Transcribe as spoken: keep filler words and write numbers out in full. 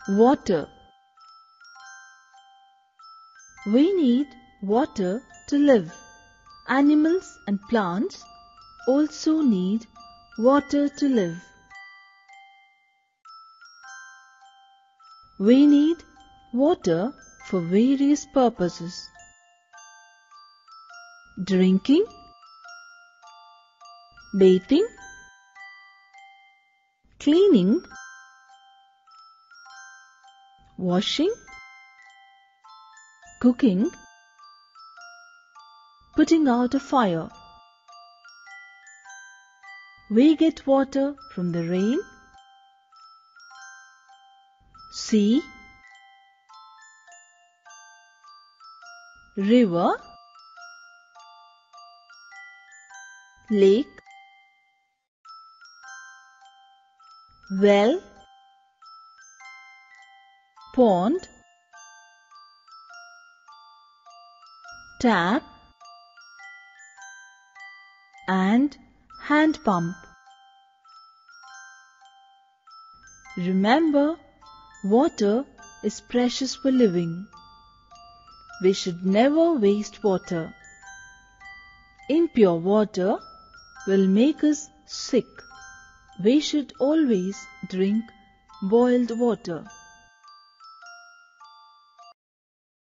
Water. We need water to live. Animals and plants also need water to live. We need water for various purposes. Drinking, bathing, cleaning, washing, cooking, putting out a fire. We get water from the rain, sea, river, lake, well, pond, tap, and hand pump. Remember, water is precious for living. We should never waste water. Impure water will make us sick. We should always drink boiled water.